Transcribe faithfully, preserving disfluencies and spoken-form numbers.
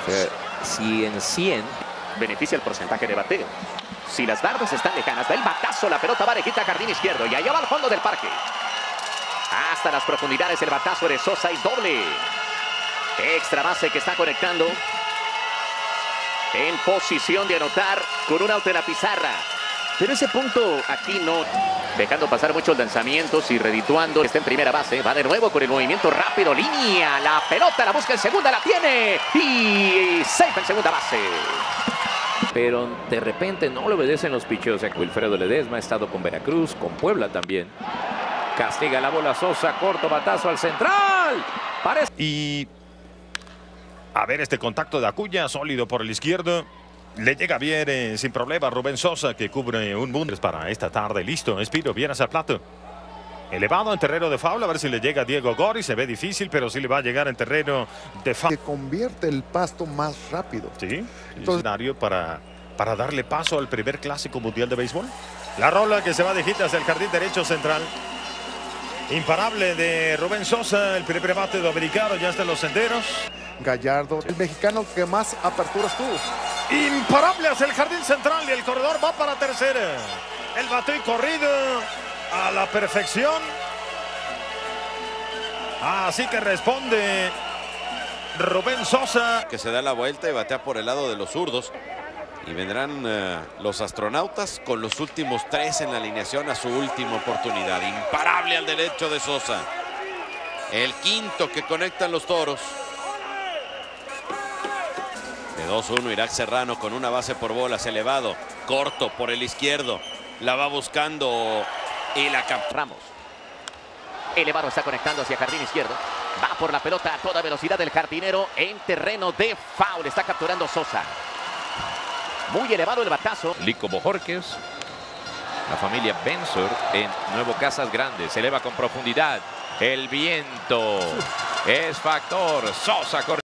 Eh, si en cien beneficia el porcentaje de bateo. Si las bardas están lejanas, da el batazo, la pelota va derechita a jardín izquierdo y allá va al fondo del parque. Hasta las profundidades el batazo de Sosa es doble. Extra base que está conectando. En posición de anotar con un auto en la pizarra. Pero ese punto aquí no. Dejando pasar muchos lanzamientos y redituando. Está en primera base. Va de nuevo con el movimiento rápido. Línea. La pelota la busca en segunda. La tiene. Y safe en segunda base. pero de repente no le obedecen los picheos. Wilfredo Ledesma ha estado con Veracruz, con Puebla también. Castiga la bola Sosa, corto batazo al central. Parece... Y a ver este contacto de Acuña, sólido por el izquierdo. Le llega bien eh, sin problema Rubén Sosa, que cubre un mundo para esta tarde. Listo, Espino, bien hacia el plato. Elevado en terreno de foul, a ver si le llega a Diego Gori. Se ve difícil, pero sí le va a llegar en terreno de foul. Que convierte el pasto más rápido. Sí, el escenario para, para darle paso al primer clásico mundial de béisbol. La rola que se va de hit hacia el jardín derecho central. Imparable de Rubén Sosa, el primer bate dominicano, ya está en los senderos. Gallardo, el mexicano que más aperturas tuvo. Imparable hacia el jardín central y el corredor va para tercera. El bate y corrido a la perfección. Así que responde Rubén Sosa. Que se da la vuelta y batea por el lado de los zurdos. Y vendrán uh, los astronautas con los últimos tres en la alineación a su última oportunidad. Imparable al derecho de Sosa. El quinto que conectan los toros. De dos uno Irak Serrano con una base por bolas, elevado, corto por el izquierdo. La va buscando y la capturamos. Elevado está conectando hacia jardín izquierdo. Va por la pelota a toda velocidad el jardinero en terreno de foul. Está capturando Sosa. Muy elevado el batazo. Lico Bojorquez. La familia Bensor en Nuevo Casas Grandes. Se eleva con profundidad. El viento es factor. Sosa corre.